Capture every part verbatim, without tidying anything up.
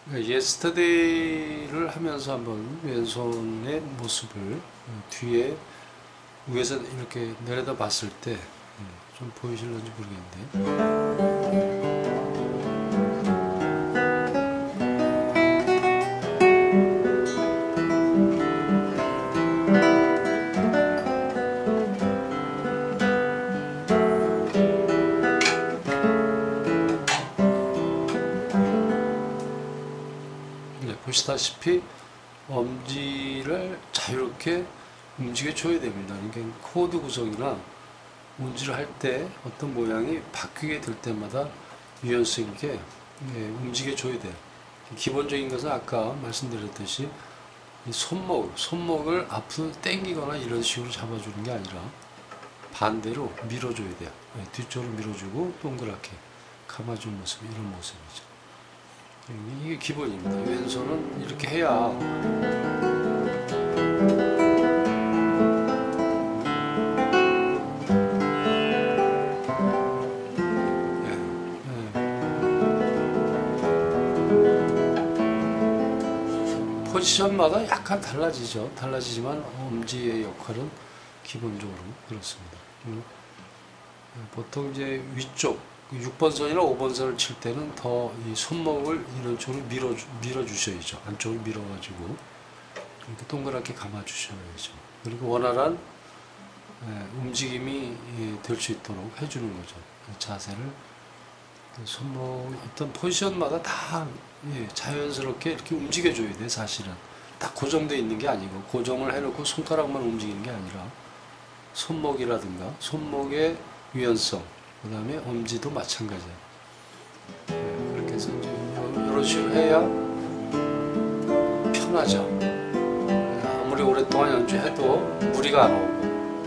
예스터데이를 하면서 한번 왼손의 모습을 뒤에 위에서 이렇게 내려다 봤을 때 좀 보이실런지 모르겠는데, 네, 보시다시피 엄지를 자유롭게 움직여 줘야 됩니다. 그러니까 코드 구성이나 운지를 할 때 어떤 모양이 바뀌게 될 때마다 유연성 있게 예, 움직여 줘야 돼요. 기본적인 것은 아까 말씀드렸듯이 이 손목, 손목을 앞으로 당기거나 이런 식으로 잡아주는 게 아니라 반대로 밀어줘야 돼요. 예, 뒤쪽으로 밀어주고 동그랗게 감아주는 모습, 이런 모습이죠. 이게 기본입니다. 왼손은 이렇게 해야 포지션마다 약간 달라지죠. 달라지지만 엄지의 역할은 기본적으로 그렇습니다. 보통 이제 위쪽 육 번 선이나 오 번 선을 칠 때는 더 이 손목을 이런 쪽으로 밀어, 밀어 주셔야죠. 안쪽으로 밀어가지고 이렇게 동그랗게 감아 주셔야죠. 그리고 원활한 움직임이 될 수 있도록 해주는 거죠. 자세를 손목 어떤 포지션마다 다 자연스럽게 이렇게 움직여줘야 돼. 사실은 딱 고정되어 있는 게 아니고, 고정을 해놓고 손가락만 움직이는 게 아니라 손목이라든가 손목의 유연성, 그 다음에 엄지도 마찬가지야. 네, 그렇게 해서 이제 이런 식으로 해야 편하죠. 아무리 오랫동안 연주해도 무리가 안 오고.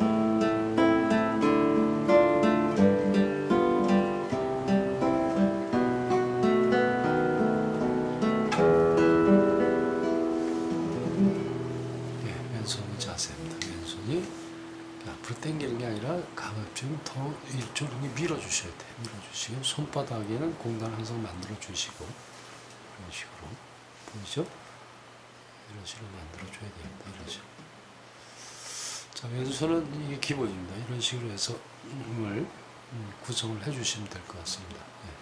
네, 왼손의 자세입니다. 왼손이 앞으로 당기는 게 아니라 가급적 더 이쪽으로 밀어주셔야 돼요. 밀어주시고 손바닥에는 공간 항상 만들어주시고, 이런 식으로 보이죠? 이런 식으로 만들어줘야 됩니다. 이런 식으로. 자, 왼손은 이게 기본입니다. 이런 식으로 해서 힘을 구성을 해주시면 될 것 같습니다. 네.